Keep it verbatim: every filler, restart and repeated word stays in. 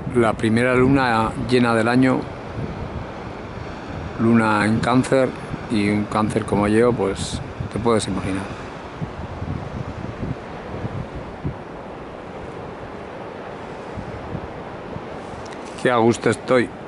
la primera luna llena del año, luna en Cáncer, y un Cáncer como yo, pues te puedes imaginar. Qué a gusto estoy.